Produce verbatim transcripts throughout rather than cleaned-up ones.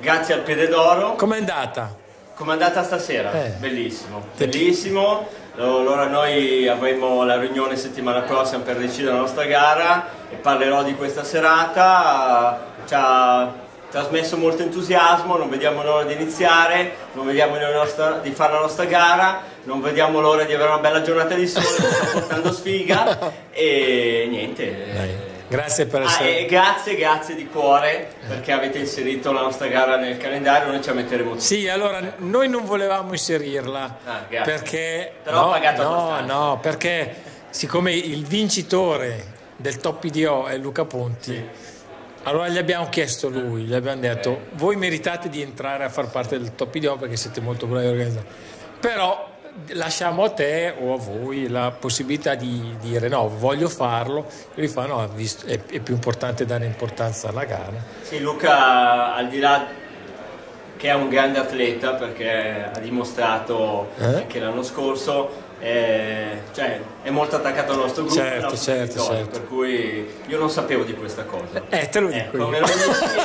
grazie al Piede d'Oro. Com'è andata? Com'è andata stasera? Eh. Bellissimo, bellissimo. Allora noi avremo la riunione settimana prossima per decidere la nostra gara e parlerò di questa serata. Ci ha trasmesso molto entusiasmo, non vediamo l'ora di iniziare, non vediamo l'ora di fare la nostra gara, non vediamo l'ora di avere una bella giornata di sole, sta portando sfiga e niente. Dai. Grazie per essere... Ah, e grazie, grazie di cuore perché avete inserito la nostra gara nel calendario, noi ci metteremo tutti. Sì, allora noi non volevamo inserirla ah, perché... Però no, ho pagato no, abbastanza. no, perché siccome il vincitore del Top P D O è Luca Ponti, sì. Allora gli abbiamo chiesto lui, gli abbiamo detto voi meritate di entrare a far parte del Top P D O perché siete molto bravi a organizzare, però lasciamo a te o a voi la possibilità di dire no, voglio farlo, e lui fa no, visto, è, è più importante dare importanza alla gara. Sì, Luca al di là che è un grande atleta perché ha dimostrato eh? anche l'anno scorso, è, cioè, è molto attaccato al nostro gruppo, certo, nostro certo, certo. Per cui io non sapevo di questa cosa. Eh, te lo dico ecco, io.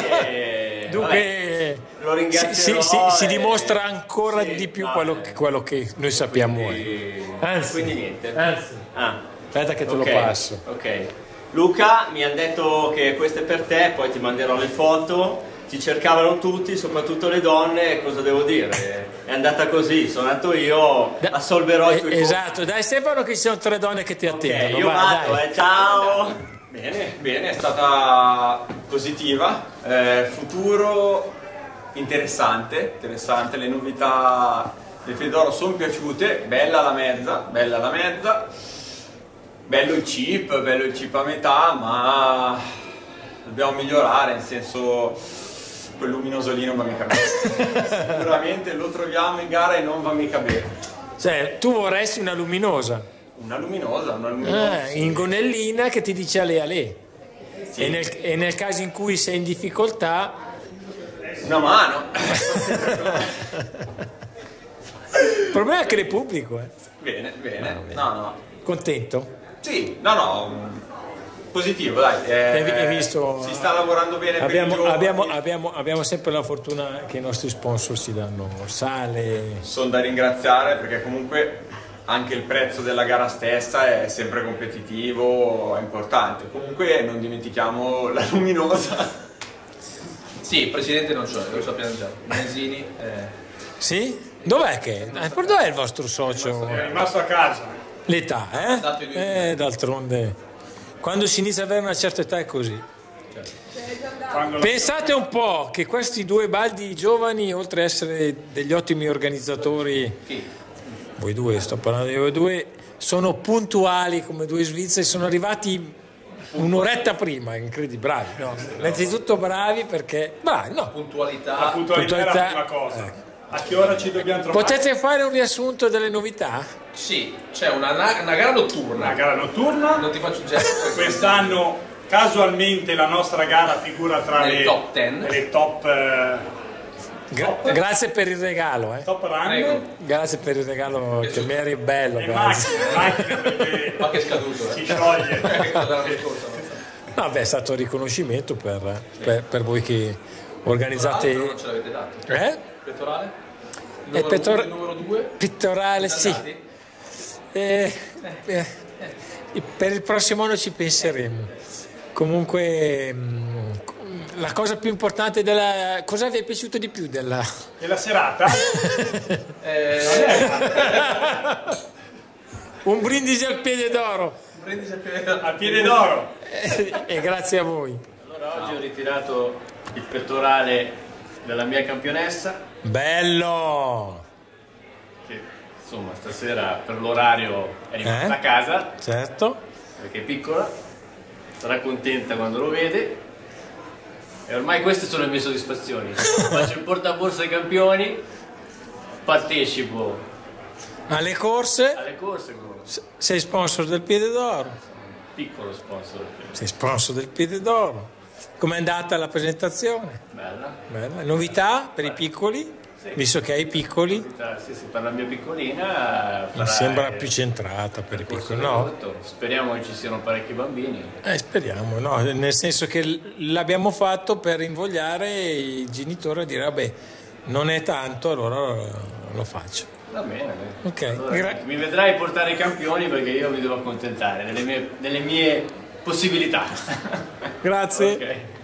E, dunque vabbè, lo ringrazierò, si, si, si, si e, dimostra ancora sì, di più no, quello, che, quello che noi sappiamo. Quindi, anzi, quindi niente. Anzi. Ah, aspetta che te okay, lo passo. Ok. Luca, mi hanno detto che questo è per te, poi ti manderò le foto. Ti cercavano tutti, soprattutto le donne, cosa devo dire? È andata così, sono andato io, assolverò i tuoi compiti. Esatto, dai Stefano che ci sono tre donne che ti attendono. Okay, io vai, vado, eh, ciao! Bene, bene, è stata positiva, eh, futuro interessante, interessante, le novità del Piede d'Oro sono piaciute, bella la mezza, bella la mezza, bello il chip, bello il chip a metà, ma dobbiamo migliorare, nel senso quel luminoso lì non va mica bene, sicuramente lo troviamo in gara e non va mica bene. Cioè, tu vorresti una luminosa? Una luminosa, una luminosa. Ah, in gonnellina che ti dice ale ale. Sì. E, nel, e nel caso in cui sei in difficoltà... Una mano. Il problema è che le pubblico, eh. Bene, bene. No, no. no. Contento? Sì, no, no. Positivo, dai. Eh, hai visto, si sta lavorando bene abbiamo, per i abbiamo, abbiamo, abbiamo sempre la fortuna che i nostri sponsor ci danno sale. Sono da ringraziare perché comunque anche il prezzo della gara stessa è sempre competitivo, è importante. Comunque non dimentichiamo la luminosa. Sì, il presidente non so, lo sappiamo già. Manesini. Eh. Sì? Dov'è che? Eh, dov'è il vostro socio? È rimasto a casa. L'età, eh? Eh, d'altronde. Quando si inizia ad avere una certa età è così. Certo. Pensate un po' che questi due baldi giovani, oltre ad essere degli ottimi organizzatori, sì. voi due, sto parlando di voi due, sono puntuali come due svizzeri, sono arrivati un'oretta prima, incredibili, bravi. No? Innanzitutto bravi perché... Bravi, no. Puntualità. La puntualità, puntualità è la prima cosa. Eh. A che ora ci dobbiamo trovare? Potete fare un riassunto delle novità? Sì, c'è una, una gara notturna. Una gara notturna. Non ti faccio gesto. Quest'anno casualmente la nostra gara figura tra le, le top dieci. Le top, eh, Gra top grazie per il regalo, eh. Top run. Grazie per il regalo che mi eri bello. Le macchine, macchine perché ma che è scaduto, si eh. scioglie. No, beh, è stato un riconoscimento per, per, per voi che organizzate. Non ce l'avete dato. Eh? Pettorale? Il pettor numero due? Pettorale, sì. Eh, eh, per il prossimo anno ci penseremo. Comunque, mh, la cosa più importante della... Cosa vi è piaciuto di più della... Della serata? eh... Un brindisi al Piede d'Oro. Un brindisi al Piede d'Oro. Al Piede d'Oro. E, e grazie a voi. Allora, oggi ho ritirato il pettorale della mia campionessa. Bello! Che insomma stasera per l'orario è rimasta eh? a casa. Certo. Perché è piccola, sarà contenta quando lo vede. E ormai queste sono le mie soddisfazioni. Faccio il portaborsa ai campioni, partecipo alle corse. Alle corse. Sei sponsor del Piede d'Oro. Piccolo sponsor. Sei sponsor del Piede d'Oro. Com'è andata la presentazione? Bella. Bella. Novità per i piccoli? sì. Visto che hai piccoli. Sì, sì, per la mia piccolina mi sembra più centrata per i piccoli, no? Speriamo che ci siano parecchi bambini. Eh, speriamo, no? Nel senso che l'abbiamo fatto per invogliare i genitori a dire vabbè, non è tanto, allora lo faccio. Va bene, okay. Allora, Gra- mi vedrai portare i campioni perché io mi devo accontentare delle mie, delle mie possibilità. Grazie. Okay.